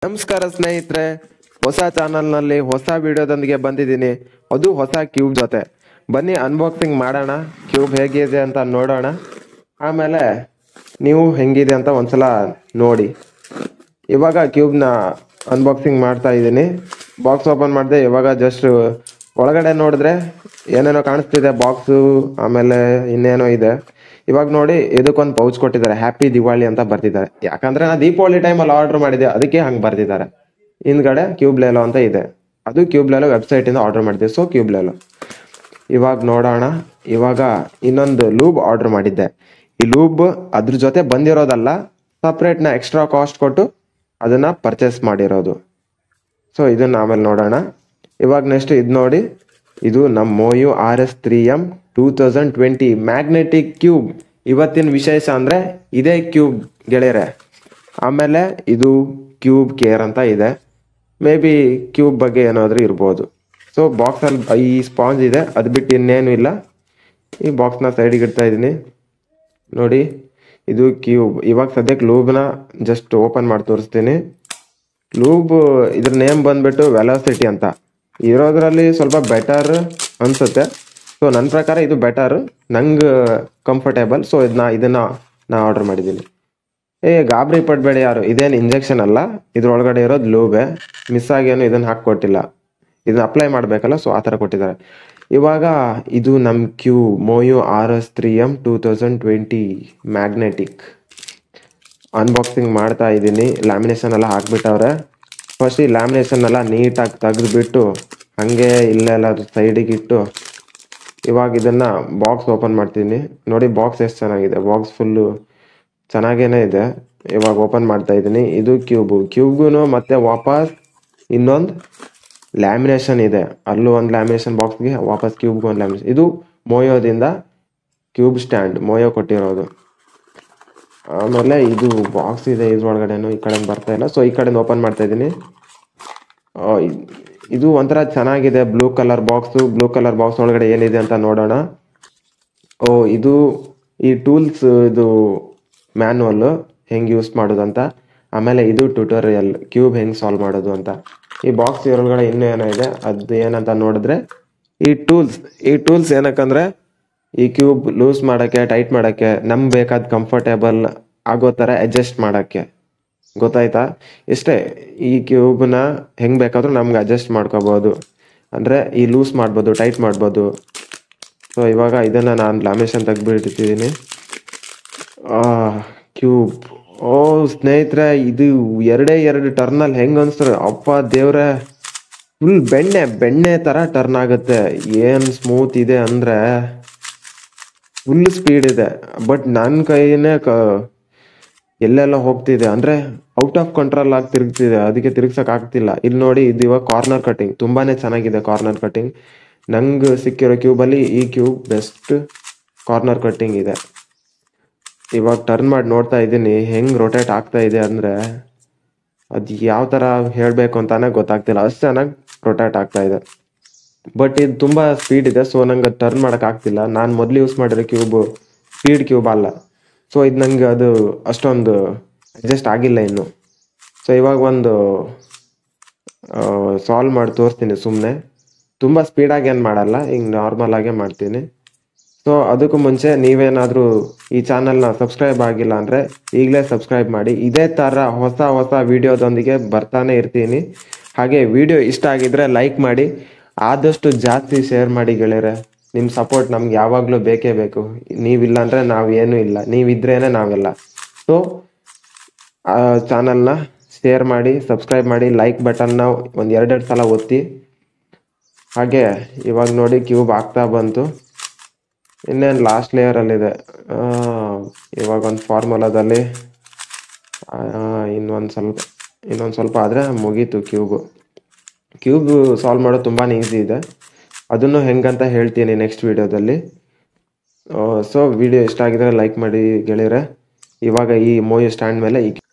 ನಮಸ್ಕಾರ ಸ್ನೇಹಿತರೆ, ಹೊಸ ಚಾನಲ್ನಲ್ಲಿ ಹೊಸ ವಿಡಿಯೋದೊಂದಿಗೆ ಬಂದಿದ್ದೀನಿ. ಅದು ಹೊಸ ಕ್ಯೂಬ್ ಜೊತೆ. ಬನ್ನಿ ಅನ್ಬಾಕ್ಸಿಂಗ್ ಮಾಡೋಣ, ಕ್ಯೂಬ್ ಹೇಗಿದೆ ಅಂತ ನೋಡೋಣ. ಆಮೇಲೆ ನೀವು ಹೆಂಗಿದೆ ಅಂತ ಒಂದ್ಸಲ ನೋಡಿ. ಇವಾಗ ಕ್ಯೂಬ್ನ ಅನ್ಬಾಕ್ಸಿಂಗ್ ಮಾಡ್ತಾ ಇದ್ದೀನಿ. ಬಾಕ್ಸ್ ಓಪನ್ ಮಾಡಿದೆ. ಇವಾಗ ಜಸ್ಟ್ ಒಳಗಡೆ ನೋಡಿದ್ರೆ ಏನೇನೋ ಕಾಣಿಸ್ತಿದೆ ಬಾಕ್ಸು, ಆಮೇಲೆ ಇನ್ನೇನೋ ಇದೆ. ಇವಾಗ ನೋಡಿ, ಇದಕ್ಕೊಂದು ಪೌಚ್ ಕೊಟ್ಟಿದ್ದಾರೆ, ಹ್ಯಾಪಿ ದಿವಾಳಿ ಅಂತ ಬರ್ತಿದ್ದಾರೆ. ಯಾಕಂದ್ರೆ ನಾ ದೀಪಾವಳಿ ಟೈಮಲ್ಲಿ ಆರ್ಡರ್ ಮಾಡಿದೆ, ಅದಕ್ಕೆ ಹಂಗೆ ಬರ್ತಿದ್ದಾರೆ. ಹಿಂದ್ಗಡೆ ಕ್ಯೂಬ್ ಲೇಲೋ ಅಂತ ಇದೆ, ಅದು ಕ್ಯೂಬ್ ಲೇಲೋ ವೆಬ್ಸೈಟಿಂದ ಆರ್ಡರ್ ಮಾಡಿದ್ದೆ, ಸೊ ಕ್ಯೂಬ್ ಲೇಲೋ. ಇವಾಗ ನೋಡೋಣ. ಇವಾಗ ಇನ್ನೊಂದು ಲೂಬ್ ಆರ್ಡರ್ ಮಾಡಿದ್ದೆ. ಈ ಲೂಬ್ ಅದ್ರ ಜೊತೆ ಬಂದಿರೋದಲ್ಲ, ಸಪ್ರೇಟ್ನ ಎಕ್ಸ್ಟ್ರಾ ಕಾಸ್ಟ್ ಕೊಟ್ಟು ಅದನ್ನ ಪರ್ಚೇಸ್ ಮಾಡಿರೋದು. ಸೊ ಇದನ್ನ ಆಮೇಲೆ ನೋಡೋಣ. ಇವಾಗ ನೆಕ್ಸ್ಟ್ ಇದು ನೋಡಿ, ಇದು ನಮ್ಮ ಮೋಯು RS3M 2020 ಮ್ಯಾಗ್ನೆಟಿಕ್ ಕ್ಯೂಬ್. ಇವತ್ತಿನ ವಿಶೇಷ ಅಂದರೆ ಇದೇ ಕ್ಯೂಬ್ ಗೆಳೆಯರೆ. ಆಮೇಲೆ ಇದು ಕ್ಯೂಬ್ ಕೇರ್ ಅಂತ ಇದೆ, ಮೇ ಬಿ ಕ್ಯೂಬ್ ಬಗ್ಗೆ ಏನಾದರೂ ಇರ್ಬೋದು. ಸೊ ಬಾಕ್ಸಲ್ಲಿ ಈ ಸ್ಪಾಂಜ್ ಇದೆ, ಅದು ಬಿಟ್ಟು ಇನ್ನೇನು ಇಲ್ಲ. ಈ ಬಾಕ್ಸ್ನ ಸೈಡಿಗೆ ಇಡ್ತಾ ಇದ್ದೀನಿ. ನೋಡಿ, ಇದು ಕ್ಯೂಬ್. ಇವಾಗ ಸದ್ಯಕ್ಕೆ ಲೂಬ್ನ ಜಸ್ಟ್ ಓಪನ್ ಮಾಡಿ ತೋರಿಸ್ತೀನಿ. ಲೂಬ್ ಇದ್ರ ನೇಮ್ ಬಂದ್ಬಿಟ್ಟು ವೆಲಾಸಿಟಿ ಅಂತ. ಇರೋದ್ರಲ್ಲಿ ಸ್ವಲ್ಪ ಬೆಟರ್ ಅನ್ಸುತ್ತೆ. ಸೊ ನನ್ನ ಪ್ರಕಾರ ಇದು ಬೆಟರ್, ನಂಗೆ ಕಂಫರ್ಟೇಬಲ್. ಸೊ ಇದನ್ನ ನಾ ಆರ್ಡರ್ ಮಾಡಿದ್ದೀನಿ. ಗಾಬರಿ ಪಡಬೇಡಿ ಯಾರು, ಇದೇನು ಇಂಜೆಕ್ಷನ್ ಅಲ್ಲ, ಇದ್ರೊಳಗಡೆ ಇರೋದು ಲೂಬೆ. ಮಿಸ್ ಆಗೇನು ಇದನ್ನು ಹಾಕ್ಕೊಟ್ಟಿಲ್ಲ, ಇದನ್ನ ಅಪ್ಲೈ ಮಾಡಬೇಕಲ್ಲ, ಸೊ ಆ ಥರ ಕೊಟ್ಟಿದ್ದಾರೆ. ಇವಾಗ ಇದು ನಮ್ಮ ಕ್ಯೂಬ್ ಮೋಯು RS3M 2020 ಮ್ಯಾಗ್ನೆಟಿಕ್ ಅನ್ಬಾಕ್ಸಿಂಗ್ ಮಾಡ್ತಾ ಇದ್ದೀನಿ. ಲ್ಯಾಮಿನೇಷನ್ ಎಲ್ಲ ಹಾಕ್ಬಿಟ್ಟವ್ರೆ. ಫಸ್ಟ್ ಈ ಲ್ಯಾಮಿನೇಷನ್ ಎಲ್ಲ ನೀಟಾಗಿ ತೆಗೆದುಬಿಟ್ಟು ಹಾಗೆ ಇಲ್ಲೆಲ್ಲ ಸೈಡಿಗೆ ಇಟ್ಟು ಇವಾಗ ಇದನ್ನು ಬಾಕ್ಸ್ ಓಪನ್ ಮಾಡ್ತೀನಿ. ನೋಡಿ ಬಾಕ್ಸ್ ಎಷ್ಟು ಚೆನ್ನಾಗಿದೆ, ಬಾಕ್ಸ್ ಫುಲ್ಲು ಚೆನ್ನಾಗೇನೆ ಇದೆ. ಇವಾಗ ಓಪನ್ ಮಾಡ್ತಾ ಇದ್ದೀನಿ. ಇದು ಕ್ಯೂಬ್ಗೂ ಮತ್ತೆ ವಾಪಸ್ ಇನ್ನೊಂದು ಲ್ಯಾಮಿನೇಷನ್ ಇದೆ. ಅಲ್ಲೂ ಒಂದು ಲ್ಯಾಮಿನೇಷನ್ ಬಾಕ್ಸ್ಗೆ, ವಾಪಸ್ ಕ್ಯೂಬ್ಗೂ ಒಂದು ಲ್ಯಾಮಿನೇಷನ್. ಇದು ಮೋಯೋದಿಂದ ಕ್ಯೂಬ್ ಸ್ಟ್ಯಾಂಡ್, ಮೋಯೋ ಕೊಟ್ಟಿರೋದು. ಆಮೇಲೆ ಇದು ಬಾಕ್ಸ್ ಇದೆ, ಇದ್ರೊಳಗಡೆನೂ ಈ ಕಡೆ ಬರ್ತಾ ಇಲ್ಲ. ಸೊ ಈ ಕಡೆಯಿಂದ ಓಪನ್ ಮಾಡ್ತಾ ಇದ್ದೀನಿ. ಇದು ಒಂಥರ ಚೆನ್ನಾಗಿದೆ, blue colour box. Blue colour box ಒಳಗಡೆ ಏನಿದೆ ಅಂತ ನೋಡೋಣ. ಇದು ಈ ಟೂಲ್ಸ್, ಇದು ಮ್ಯಾನ್ಯಲ್ ಹೆಂಗೆ ಯೂಸ್ ಮಾಡೋದು ಅಂತ. ಆಮೇಲೆ ಇದು ಟ್ಯುಟೋರಿಯಲ್, ಕ್ಯೂಬ್ ಹೆಂಗೆ ಸಾಲ್ವ್ ಮಾಡೋದು ಅಂತ. ಈ ಬಾಕ್ಸ್ ಒಳಗಡೆ ಇನ್ನೂ ಏನೋ ಇದೆ, ಅದು ಏನಂತ ನೋಡಿದ್ರೆ ಈ ಟೂಲ್ಸ್ ಏನಕ್ಕಂದ್ರೆ ಈ ಕ್ಯೂಬ್ ಲೂಸ್ ಮಾಡೋಕ್ಕೆ, ಟೈಟ್ ಮಾಡೋಕ್ಕೆ, ನಮ್ಗೆ ಬೇಕಾದ ಕಂಫರ್ಟೇಬಲ್ ಆಗೋ ಥರ ಅಡ್ಜಸ್ಟ್ ಮಾಡೋಕ್ಕೆ. ಗೊತ್ತಾಯ್ತಾ? ಇಷ್ಟೇ. ಈ ಕ್ಯೂಬ್ನ ಹೆಂಗೆ ಬೇಕಾದರೂ ನಮ್ಗೆ ಅಡ್ಜಸ್ಟ್ ಮಾಡ್ಕೋಬೋದು. ಅಂದರೆ ಈ ಲೂಸ್ ಮಾಡ್ಬೋದು, ಟೈಟ್ ಮಾಡ್ಬೋದು. ಸೊ ಇವಾಗ ಇದನ್ನು ನಾನು ಲ್ಯಾಮಿನೇಷನ್ ತೆಗೆದ್ಬಿಟ್ಟಿದ್ದೀನಿ. ಕ್ಯೂಬ್, ಸ್ನೇಹಿತರೆ, ಇದು ಎರಡು ಟರ್ನಲ್ಲಿ ಹೆಂಗೆ ಅನಿಸ್ತಾರೆ ಅಪ್ಪ ದೇವ್ರೆ. ಫುಲ್ ಬೆಣ್ಣೆ ಥರ ಟರ್ನ್ ಆಗುತ್ತೆ. ಏನು ಸ್ಮೂತ್ ಇದೆ ಅಂದರೆ ಫುಲ್ ಸ್ಪೀಡ್ ಇದೆ. ಬಟ್ ನನ್ನ ಕೈನೇ ಎಲ್ಲೆಲ್ಲ ಹೋಗ್ತಿದೆ, ಅಂದರೆ ಔಟ್ ಆಫ್ ಕಂಟ್ರೋಲ್ ಆಗಿ ತಿರುಗ್ತಿದೆ, ಅದಕ್ಕೆ ತಿರುಗ್ಸೋಕೆ ಆಗ್ತಿಲ್ಲ. ಇಲ್ಲಿ ನೋಡಿ, ಇದು ಇವಾಗ ಕಾರ್ನರ್ ಕಟ್ಟಿಂಗ್ ತುಂಬಾ ಚೆನ್ನಾಗಿದೆ. ಕಾರ್ನರ್ ಕಟ್ಟಿಂಗ್ ನಂಗೆ ಸಿಕ್ಕಿರೋ ಕ್ಯೂಬಲ್ಲಿ ಈ ಕ್ಯೂಬ್ ಬೆಸ್ಟ್ ಕಾರ್ನರ್ ಕಟ್ಟಿಂಗ್ ಇದೆ. ಇವಾಗ ಟರ್ನ್ ಮಾಡಿ ನೋಡ್ತಾ ಇದ್ದೀನಿ ಹೆಂಗೆ ರೊಟೇಟ್ ಆಗ್ತಾ ಇದೆ ಅಂದರೆ ಅದು ಯಾವ ಥರ ಹೇಳಬೇಕು ಅಂತಾನೆ ಗೊತ್ತಾಗ್ತಿಲ್ಲ, ಅಷ್ಟು ಚೆನ್ನಾಗಿ ರೊಟೇಟ್ ಆಗ್ತಾ ಇದೆ. ಬಟ್ ಇದು ತುಂಬ ಸ್ಪೀಡ್ ಇದೆ, ಸೊ ನಂಗೆ ಟರ್ನ್ ಮಾಡೋಕ್ಕಾಗ್ತಿಲ್ಲ. ನಾನು ಮೊದಲು ಯೂಸ್ ಮಾಡಿರೋ ಕ್ಯೂಬ್ ಸ್ಪೀಡ್ ಕ್ಯೂಬ್ ಅಲ್ಲ, ಸೊ ಇದು ನಂಗೆ ಅದು ಅಷ್ಟೊಂದು ಅಡ್ಜಸ್ಟ್ ಆಗಿಲ್ಲ ಇನ್ನು. ಸೊ ಇವಾಗ ಒಂದು ಸಾಲ್ವ್ ಮಾಡಿ ತೋರಿಸ್ತೀನಿ ಸುಮ್ಮನೆ. ತುಂಬ ಸ್ಪೀಡಾಗಿ ಏನು ಮಾಡಲ್ಲ, ಹಿಂಗೆ ನಾರ್ಮಲ್ ಆಗೇ ಮಾಡ್ತೀನಿ. ಸೊ ಅದಕ್ಕೂ ಮುಂಚೆ ನೀವೇನಾದರೂ ಈ ಚಾನಲ್ನ ಸಬ್ಸ್ಕ್ರೈಬ್ ಆಗಿಲ್ಲ ಅಂದರೆ ಈಗಲೇ ಸಬ್ಸ್ಕ್ರೈಬ್ ಮಾಡಿ. ಇದೇ ಥರ ಹೊಸ ವಿಡಿಯೋದೊಂದಿಗೆ ಬರ್ತಾನೆ ಇರ್ತೀನಿ. ಹಾಗೆ ವಿಡಿಯೋ ಇಷ್ಟ ಆಗಿದ್ರೆ ಲೈಕ್ ಮಾಡಿ, ಆದಷ್ಟು ಜಾಸ್ತಿ ಶೇರ್ ಮಾಡಿ ಗೆಳೆಯರೆ. ನಿಮ್ಮ ಸಪೋರ್ಟ್ ನಮ್ಗೆ ಯಾವಾಗಲೂ ಬೇಕೇ ಬೇಕು. ನೀವಿಲ್ಲ ಅಂದರೆ ನಾವು ಏನೂ ಇಲ್ಲ, ನೀವಿದ್ರೇ ನಾವೆಲ್ಲ. ಸೊ ಚಾನಲ್ನ ಶೇರ್ ಮಾಡಿ, ಸಬ್ಸ್ಕ್ರೈಬ್ ಮಾಡಿ, ಲೈಕ್ ಬಟನ್ನ ಒಂದು 2 ಸಲ ಒತ್ತಿ. ಹಾಗೆ ಇವಾಗ ನೋಡಿ ಕ್ಯೂಬ್ ಆಗ್ತಾ ಬಂತು. ಇನ್ನೇನು ಲಾಸ್ಟ್ ಲೇಯರಲ್ಲಿದೆ. ಇವಾಗ ಒಂದು ಫಾರ್ಮುಲಾದಲ್ಲಿ ಇನ್ನೊಂದು ಸ್ವಲ್ಪ ಆದರೆ ಮುಗೀತು ಕ್ಯೂಬ್ ಸಾಲ್ವ್ ಮಾಡೋದು ತುಂಬಾ ಈಸಿ ಇದೆ. ಅದನ್ನು ಹೆಂಗಂತ ಹೇಳ್ತೀನಿ ನೆಕ್ಸ್ಟ್ ವಿಡಿಯೋದಲ್ಲಿ. ಸೊ ವಿಡಿಯೋ ಇಷ್ಟ ಆಗಿದ್ರೆ ಲೈಕ್ ಮಾಡಿ ಗೆಳೆಯರೆ. ಇವಾಗ ಈ ಮೋಯೋ ಸ್ಟ್ಯಾಂಡ್ ಮೇಲೆ